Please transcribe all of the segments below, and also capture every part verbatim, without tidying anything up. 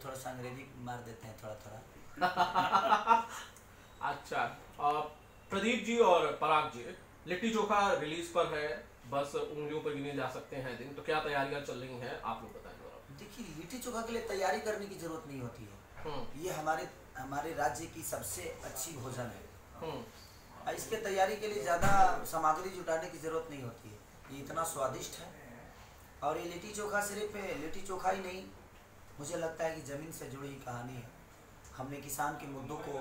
थोड़ा सा अंग्रेजी मार देते हैं थोड़ा थोड़ा। अच्छा, आ, प्रदीप जी और पराग जी, लिट्टी चोखा रिलीज पर है, बस उंगलियों पर गिने जा सकते हैं दिन, तो क्या तैयारियां चल रही हैं आप लोग बताएं जरा। देखिए, लिट्टी चोखा के लिए तैयारी करने की जरूरत नहीं होती है। ये हमारे हमारे राज्य की सबसे अच्छी भोजन है। और इसके तैयारी के लिए ज़्यादा सामग्री जुटाने की ज़रूरत नहीं होती है। ये इतना स्वादिष्ट है। और ये लिट्टी चोखा सिर्फ लिट्टी चोखा ही नहीं, मुझे लगता है कि ज़मीन से जुड़ी हुई कहानी है। हमने किसान के मुद्दों को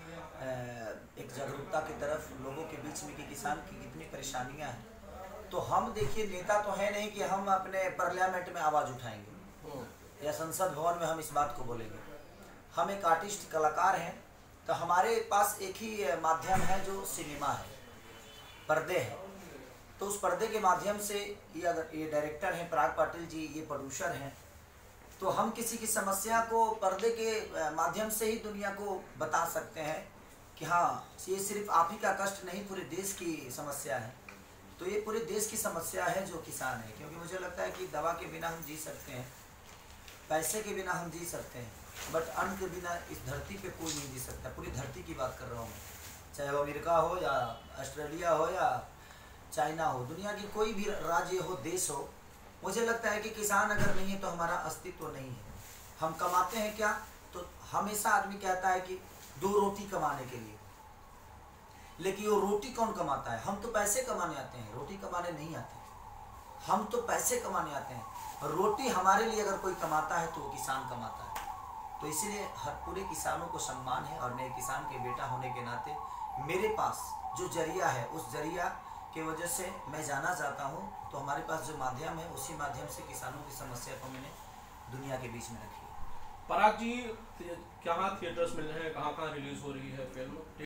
एक जागरूकता की तरफ लोगों के बीच में कि किसान की कितनी परेशानियां हैं। तो हम देखिए, नेता तो है नहीं कि हम अपने पार्लियामेंट में आवाज़ उठाएंगे या संसद भवन में हम इस बात को बोलेंगे। हम एक आर्टिस्ट कलाकार हैं, तो हमारे पास एक ही माध्यम है जो सिनेमा है, पर्दे हैं। तो उस पर्दे के माध्यम से ये अगर ये डायरेक्टर हैं पराग पाटिल जी, ये प्रोड्यूसर हैं, तो हम किसी की समस्या को पर्दे के माध्यम से ही दुनिया को बता सकते हैं कि हाँ, ये सिर्फ आप ही का कष्ट नहीं, पूरे देश की समस्या है। तो ये पूरे देश की समस्या है जो किसान है। क्योंकि मुझे लगता है कि दवा के बिना हम जी सकते हैं, पैसे के बिना हम जी सकते हैं, बट अन्न के बिना इस धरती पे कोई नहीं जी सकता। पूरी धरती की बात कर रहा हूँ मैं, चाहे वो अमेरिका हो या ऑस्ट्रेलिया हो या चाइना हो, दुनिया की कोई भी राज्य हो, देश हो, मुझे लगता है कि किसान अगर नहीं है तो हमारा अस्तित्व नहीं है। हम कमाते हैं क्या? तो हमेशा आदमी कहता है कि दो रोटी कमाने के लिए, लेकिन वो रोटी कौन कमाता है? हम तो पैसे कमाने आते हैं, रोटी कमाने नहीं आते। हम तो पैसे कमाने आते हैं, रोटी हमारे लिए अगर कोई कमाता है तो वो किसान कमाता है। तो इसीलिए हर पूरे किसानों को सम्मान है। और मैं किसान के बेटा होने के नाते मेरे पास जो जरिया है, उस जरिया की वजह से मैं जाना चाहता हूँ। तो हमारे पास जो माध्यम है, उसी माध्यम से किसानों की समस्या को मैंने दुनिया के बीच में रखी है। पराग जी, कहाँ थिएटर्स मिल रहे हैं, कहाँ कहाँ रिलीज हो रही है फिल्म?